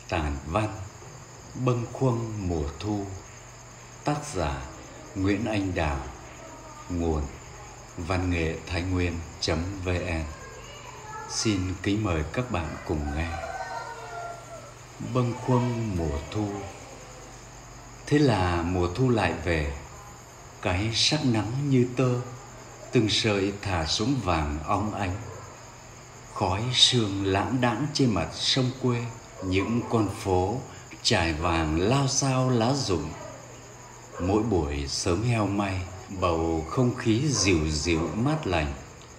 Tản văn Bâng khuâng mùa thu. Tác giả Nguyễn Anh Đào. Nguồn văn nghệ thái nguyên.vn. Xin kính mời các bạn cùng nghe. Bâng khuâng mùa thu. Thế là mùa thu lại về. Cái sắc nắng như tơ, từng sợi thả xuống vàng óng ánh. Khói sương lãng đãng trên mặt sông quê. Những con phố trải vàng lao xao lá rụng. Mỗi buổi sớm heo may, bầu không khí dịu dịu mát lành.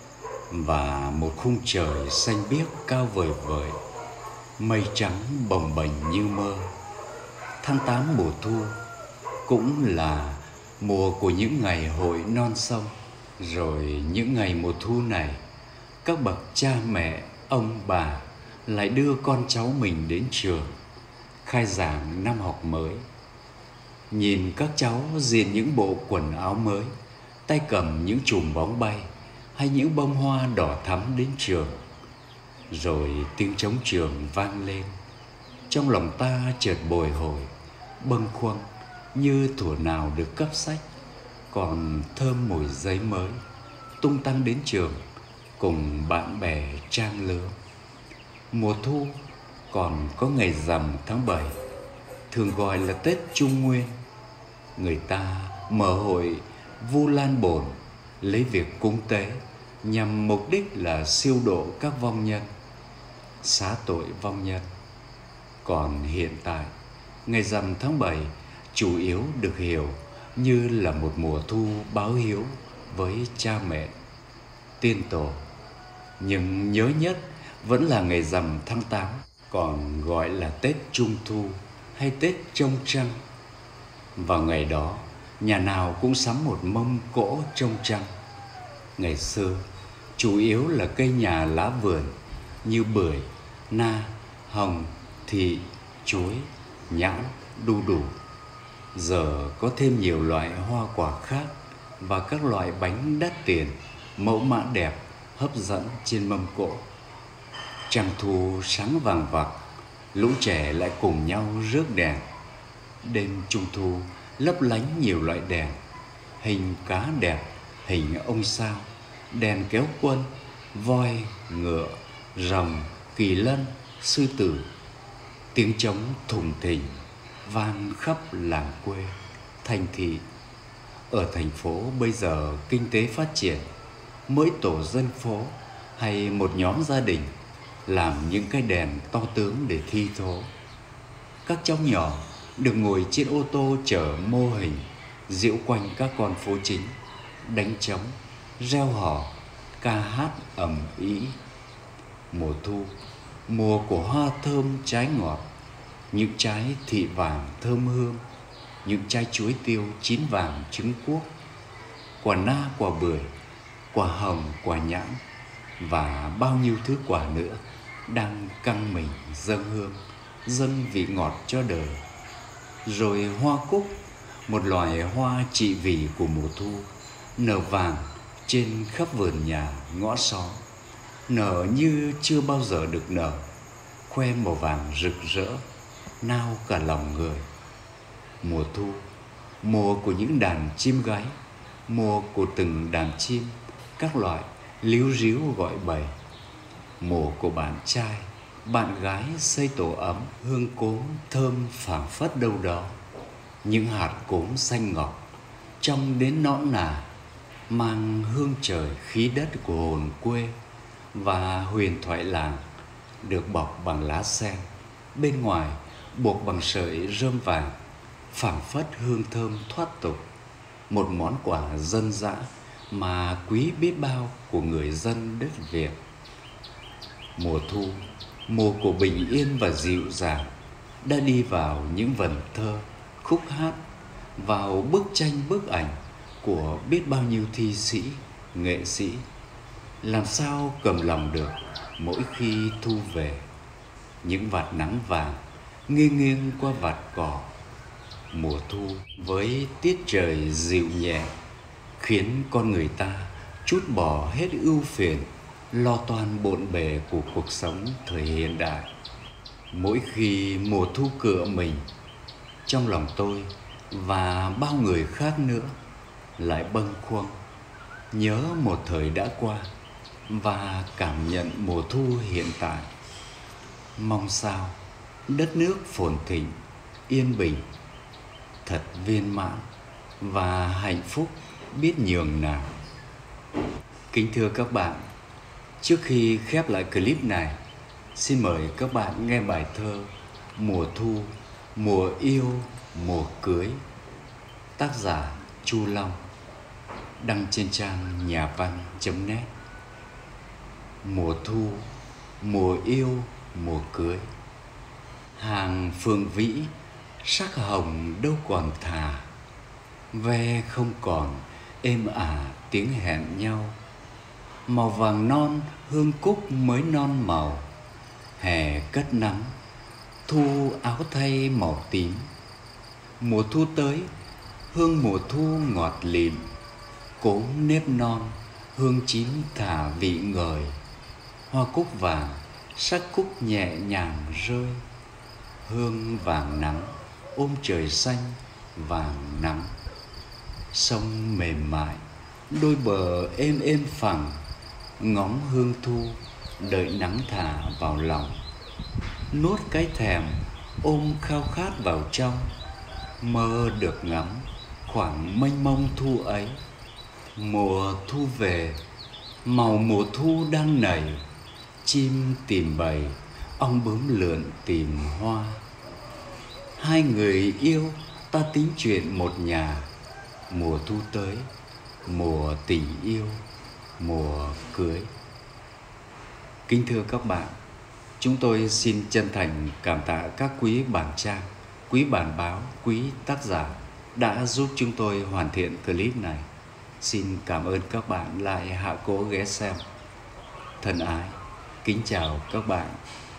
Và một khung trời xanh biếc cao vời vợi, mây trắng bồng bềnh như mơ. Tháng 8 mùa thu cũng là mùa của những ngày hội non sông. Rồi những ngày mùa thu này, các bậc cha mẹ, ông bà lại đưa con cháu mình đến trường, khai giảng năm học mới. Nhìn các cháu diện những bộ quần áo mới, tay cầm những chùm bóng bay hay những bông hoa đỏ thắm đến trường. Rồi tiếng trống trường vang lên. Trong lòng ta chợt bồi hồi, bâng khuâng như thuở nào được cấp sách, còn thơm mùi giấy mới, tung tăng đến trường cùng bạn bè trang lứa. Mùa thu còn có ngày rằm tháng 7, thường gọi là Tết Trung Nguyên. Người ta mở hội Vu Lan Bồn, lấy việc cúng tế nhằm mục đích là siêu độ các vong nhân, xá tội vong nhân. Còn hiện tại, ngày rằm tháng 7 chủ yếu được hiểu như là một mùa thu báo hiếu với cha mẹ, tiên tổ. Nhưng nhớ nhất vẫn là ngày rằm tháng 8, còn gọi là Tết Trung Thu hay Tết Trông Trăng. Vào ngày đó, nhà nào cũng sắm một mâm cỗ trông trăng. Ngày xưa, chủ yếu là cây nhà lá vườn như bưởi, na, hồng, thị, chuối, nhãn, đu đủ. Giờ có thêm nhiều loại hoa quả khác và các loại bánh đắt tiền, mẫu mã đẹp, hấp dẫn trên mâm cỗ. Trăng thu sáng vàng vặc, lũ trẻ lại cùng nhau rước đèn. Đêm Trung thu lấp lánh nhiều loại đèn, hình cá đẹp, hình ông sao, đèn kéo quân, voi, ngựa, rồng, kỳ lân, sư tử. Tiếng trống thùng thình vang khắp làng quê, thành thị. Ở thành phố bây giờ kinh tế phát triển, mỗi tổ dân phố hay một nhóm gia đình làm những cái đèn to tướng để thi thố. Các cháu nhỏ được ngồi trên ô tô chở mô hình, diễu quanh các con phố chính, đánh trống, reo hò, ca hát ầm ĩ. Mùa thu, mùa của hoa thơm trái ngọt, những trái thị vàng thơm hương, những trái chuối tiêu chín vàng trứng cuốc, quả na, quả bưởi, quả hồng, quả nhãn và bao nhiêu thứ quả nữa đang căng mình dâng hương, dâng vị ngọt cho đời. Rồi hoa cúc, một loài hoa trị vì của mùa thu, nở vàng trên khắp vườn nhà ngõ xóm, nở như chưa bao giờ được nở, khoe màu vàng rực rỡ, nao cả lòng người. Mùa thu, mùa của những đàn chim gáy, mùa của từng đàn chim các loại líu ríu gọi bầy, mùa của bạn trai, bạn gái xây tổ ấm, hương cốm thơm phảng phất đâu đó. Những hạt cốm xanh ngọc trong đến nõn nà, mang hương trời khí đất của hồn quê và huyền thoại làng, được bọc bằng lá sen, bên ngoài buộc bằng sợi rơm vàng, phảng phất hương thơm thoát tục. Một món quà dân dã mà quý biết bao của người dân đất Việt. Mùa thu, mùa của bình yên và dịu dàng, đã đi vào những vần thơ, khúc hát, vào bức tranh bức ảnh của biết bao nhiêu thi sĩ, nghệ sĩ. Làm sao cầm lòng được mỗi khi thu về, những vạt nắng vàng nghiêng nghiêng qua vạt cỏ. Mùa thu với tiết trời dịu nhẹ khiến con người ta trút bỏ hết ưu phiền, lo toan bộn bề của cuộc sống thời hiện đại. Mỗi khi mùa thu cựa mình, trong lòng tôi và bao người khác nữa lại bâng khuâng nhớ một thời đã qua và cảm nhận mùa thu hiện tại. Mong sao đất nước phồn thịnh, yên bình, thật viên mãn và hạnh phúc biết nhường nào. Kính thưa các bạn, trước khi khép lại clip này, xin mời các bạn nghe bài thơ Mùa thu, mùa yêu, mùa cưới, tác giả Chu Long, đăng trên trang nhà văn.net. Mùa thu, mùa yêu, mùa cưới, hàng phượng vĩ sắc hồng đâu còn thà, ve không còn êm ả tiếng hẹn nhau. Màu vàng non hương cúc mới non màu, hè cất nắng, thu áo thay màu tím. Mùa thu tới, hương mùa thu ngọt lịm, cốm nếp non, hương chín thả vị ngời. Hoa cúc vàng, sắc cúc nhẹ nhàng rơi, hương vàng nắng ôm trời xanh vàng nắng. Sông mềm mại, đôi bờ êm êm phẳng, ngóng hương thu đợi nắng thả vào lòng. Nuốt cái thèm ôm khao khát vào trong, mơ được ngắm khoảng mênh mông thu ấy. Mùa thu về, màu mùa thu đang nảy, chim tìm bầy, ong bướm lượn tìm hoa. Hai người yêu ta tính chuyện một nhà, mùa thu tới, mùa tình yêu, mùa cưới. Kính thưa các bạn, chúng tôi xin chân thành cảm tạ các quý bản trang, quý bản báo, quý tác giả đã giúp chúng tôi hoàn thiện clip này. Xin cảm ơn các bạn lại hạ cố ghé xem. Thân ái, kính chào các bạn.